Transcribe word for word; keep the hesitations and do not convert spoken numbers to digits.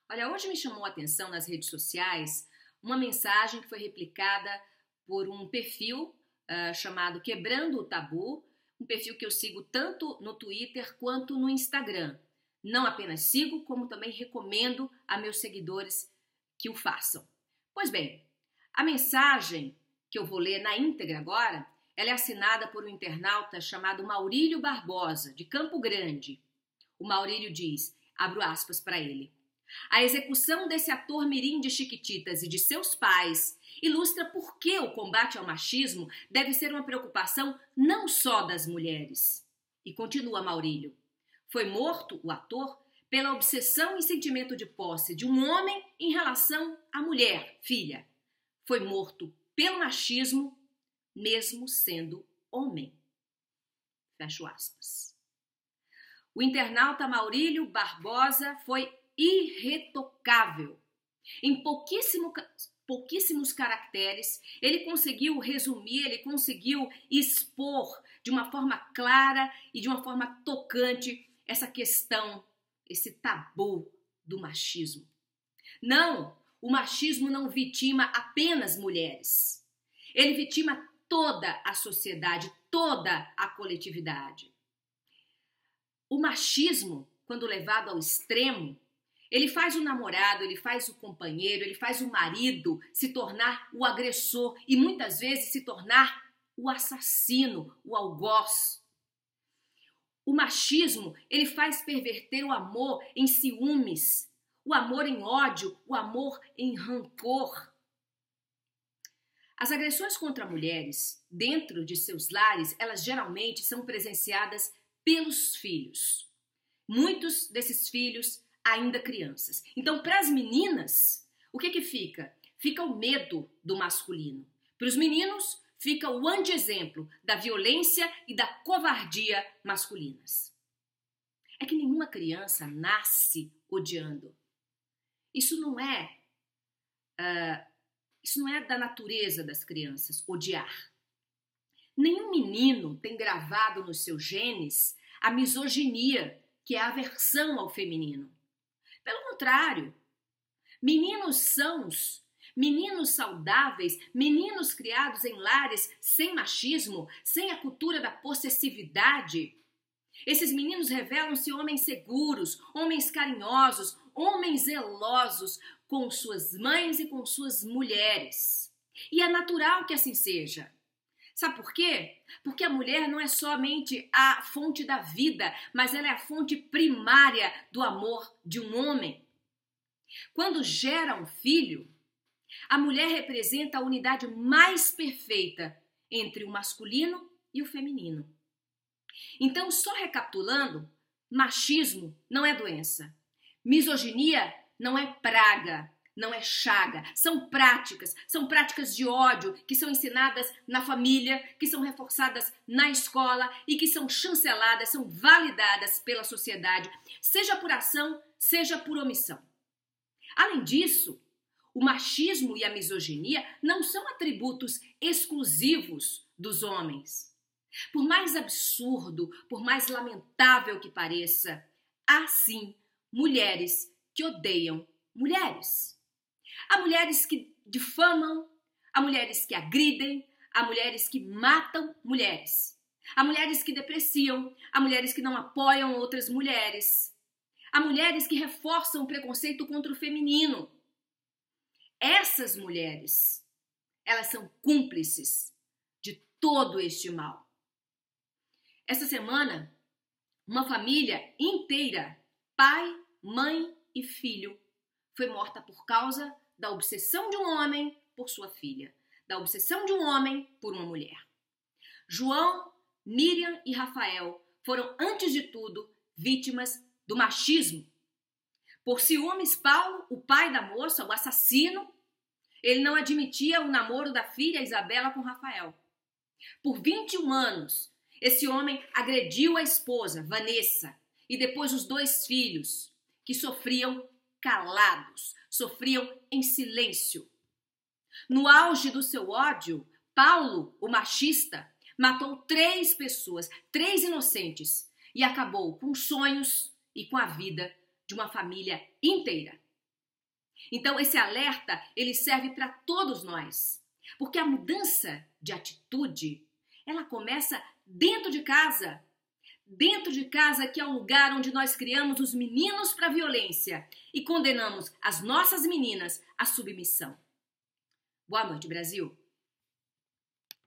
Olha, hoje me chamou a atenção nas redes sociais uma mensagem que foi replicada por um perfil uh, chamado Quebrando o Tabu, um perfil que eu sigo tanto no Twitter quanto no Instagram. Não apenas sigo, como também recomendo a meus seguidores que o façam. Pois bem, a mensagem que eu vou ler na íntegra agora, ela é assinada por um internauta chamado Maurílio Barbosa, de Campo Grande. O Maurílio diz, abro aspas para ele: a execução desse ator mirim de Chiquititas e de seus pais ilustra por que o combate ao machismo deve ser uma preocupação não só das mulheres. E continua Maurílio: foi morto o ator pela obsessão e sentimento de posse de um homem em relação à mulher, filha. Foi morto pelo machismo, mesmo sendo homem. Fecho aspas. O internauta Maurílio Barbosa foi irretocável. Em pouquíssimo, pouquíssimos caracteres, ele conseguiu resumir, ele conseguiu expor de uma forma clara e de uma forma tocante essa questão, esse tabu do machismo. Não, o machismo não vitima apenas mulheres. Ele vitima toda a sociedade, toda a coletividade. O machismo, quando levado ao extremo, ele faz o namorado, ele faz o companheiro, ele faz o marido se tornar o agressor e muitas vezes se tornar o assassino, o algoz. O machismo, ele faz perverter o amor em ciúmes, o amor em ódio, o amor em rancor. As agressões contra mulheres dentro de seus lares, elas geralmente são presenciadas pelos filhos. Muitos desses filhos ainda crianças. Então, para as meninas, o que que fica? Fica o medo do masculino. Para os meninos, fica o anti-exemplo da violência e da covardia masculinas. É que nenhuma criança nasce odiando. Isso não é, uh, isso não é da natureza das crianças, odiar. Nenhum menino tem gravado nos seus genes a misoginia, que é a aversão ao feminino. Pelo contrário, meninos sãos, meninos saudáveis, meninos criados em lares sem machismo, sem a cultura da possessividade, esses meninos revelam-se homens seguros, homens carinhosos, homens zelosos com suas mães e com suas mulheres. E é natural que assim seja. Sabe por quê? Porque a mulher não é somente a fonte da vida, mas ela é a fonte primária do amor de um homem. Quando gera um filho, a mulher representa a unidade mais perfeita entre o masculino e o feminino. Então, só recapitulando, machismo não é doença, misoginia não é praga, não é chaga, são práticas, são práticas de ódio que são ensinadas na família, que são reforçadas na escola e que são chanceladas, são validadas pela sociedade, seja por ação, seja por omissão. Além disso, o machismo e a misoginia não são atributos exclusivos dos homens. Por mais absurdo, por mais lamentável que pareça, há sim mulheres que odeiam mulheres. Há mulheres que difamam, há mulheres que agridem, há mulheres que matam mulheres. Há mulheres que depreciam, há mulheres que não apoiam outras mulheres. Há mulheres que reforçam o preconceito contra o feminino. Essas mulheres, elas são cúmplices de todo este mal. Essa semana, uma família inteira, pai, mãe e filho, foi morta por causa da obsessão de um homem por sua filha, da obsessão de um homem por uma mulher. João, Miriam e Rafael foram, antes de tudo, vítimas do machismo. Por ciúmes, Paulo, o pai da moça, o assassino, ele não admitia o namoro da filha Isabela com Rafael. Por vinte e um anos, esse homem agrediu a esposa, Vanessa, e depois os dois filhos, que sofriam calados, sofriam em silêncio. No auge do seu ódio, Paulo, o machista, matou três pessoas, três inocentes, e acabou com sonhos e com a vida de uma família inteira. Então, esse alerta, ele serve para todos nós. Porque a mudança de atitude, ela começa dentro de casa. Dentro de casa, que é o lugar onde nós criamos os meninos para a violência e condenamos as nossas meninas à submissão. Boa noite, Brasil.